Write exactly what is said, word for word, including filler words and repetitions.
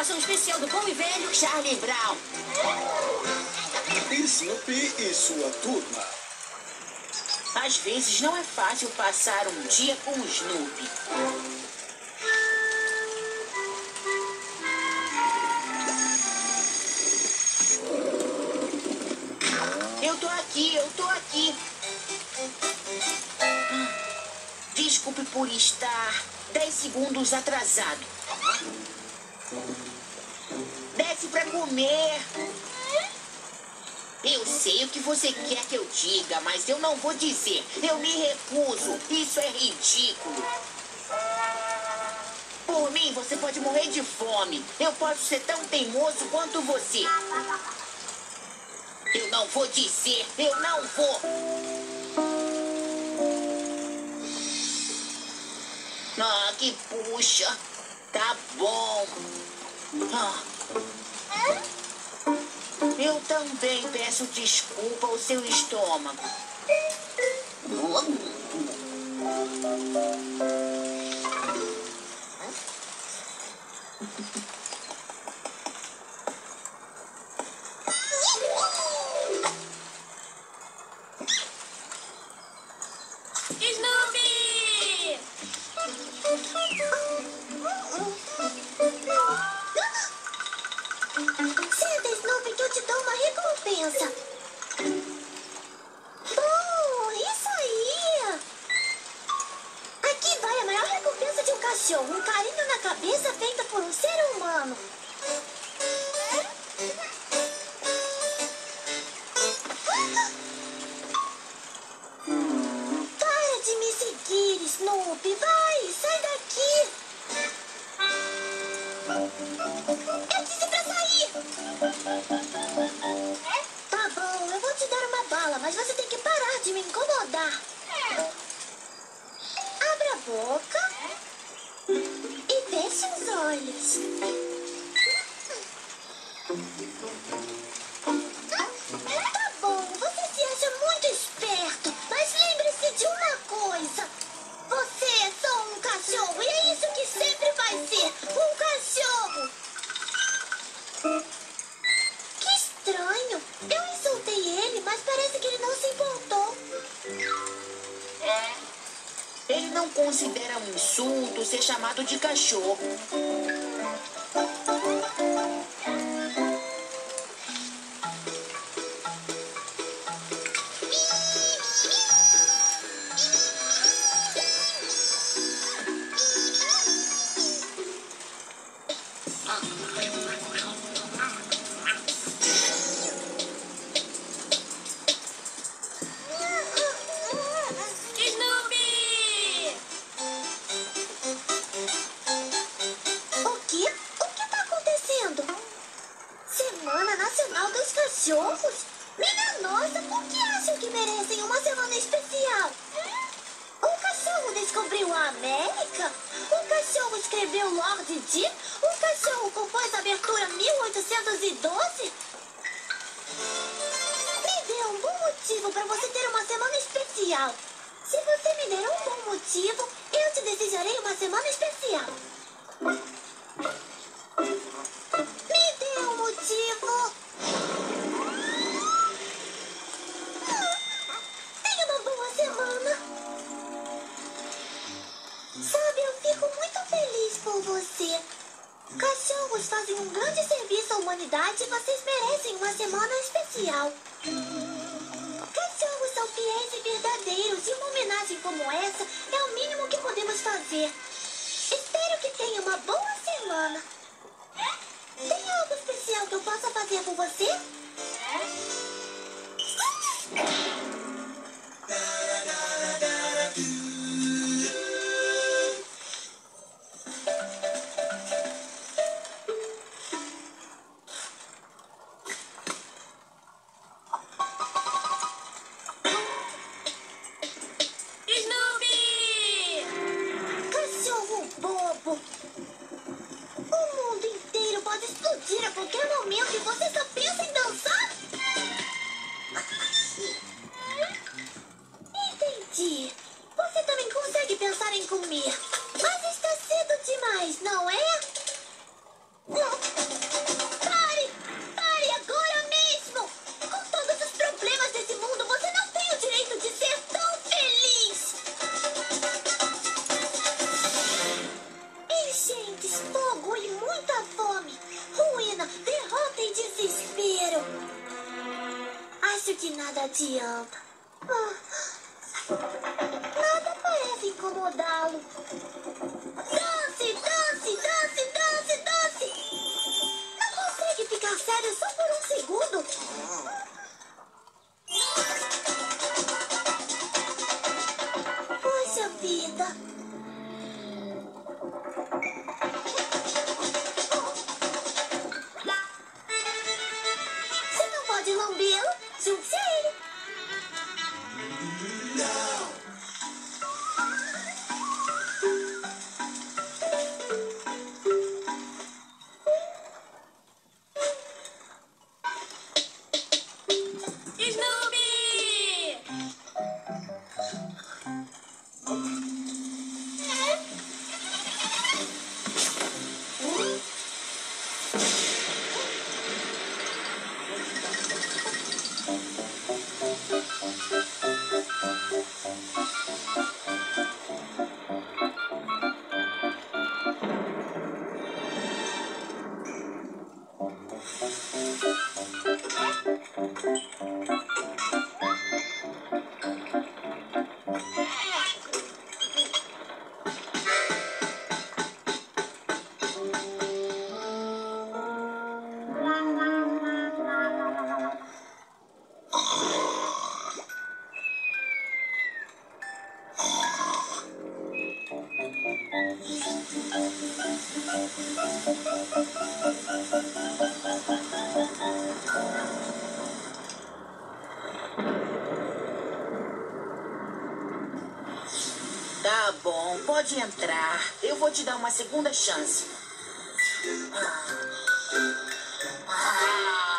participação especial do bom e velho Charlie Brown. Snoopy e sua turma. Às vezes não é fácil passar um dia com o Snoopy. Eu tô aqui, eu tô aqui. Desculpe por estar dez segundos atrasado. Desce pra comer. Eu sei o que você quer que eu diga, mas eu não vou dizer. Eu me recuso. Isso é ridículo. Por mim, você pode morrer de fome. Eu posso ser tão teimoso quanto você. Eu não vou dizer. Eu não vou. Ah, que puxa. Tá bom. Ah. Eu também peço desculpa ao seu estômago. Snoopy! Senta, Snoopy, que eu te dou uma recompensa. Bom, isso aí. Aqui vai a maior recompensa de um cachorro. Um carinho na cabeça feita por um ser humano. Para de me seguir, Snoopy. Vai, sai daqui. Eu disse pra sair. Tá bom, eu vou te dar uma bala, mas você tem que parar de me incomodar. Abra a boca e feche os olhos. Tá bom, você se acha muito esperto, mas lembre-se de uma coisa. Você é só um cachorro e é isso que sempre vai ser, um cachorro. Que estranho. Eu insultei ele, mas parece que ele não se importou. Ele não considera um insulto ser chamado de cachorro. Snoopy! O quê? O que tá acontecendo? Semana Nacional dos Cachorros? Minha nossa, por que acham que merecem uma semana especial? Um cachorro descobriu a América? Um cachorro escreveu Lord Di? Um cachorro compôs a abertura mil oitocentos e doze? Me dê um bom motivo para você ter uma semana especial. Se você me der um bom motivo, eu te desejarei uma semana especial. Me dê um motivo. Tenha uma boa semana. Sabe, eu fico muito feliz por você. Cachorros fazem um grande serviço à humanidade e vocês merecem uma semana especial. Cachorros são fiéis e verdadeiros e uma homenagem como essa é o mínimo que podemos fazer. Espero que tenha uma boa semana. Tem algo especial que eu possa fazer por você? Snoopy! Cachorro bobo. O mundo inteiro pode explodir a qualquer momento e você só pensa em dançar? Entendi. Você também consegue pensar em comer. Mas está cedo demais, não é? Não. adianta. Ah, nada parece incomodá-lo. Dance, dance, dance, dance, dance. Não consegue ficar sério só por um segundo? Poxa vida. Você não pode lambê-lo? Junte-se a ele. Tá bom, pode entrar. Eu vou te dar uma segunda chance. Ah. Ah.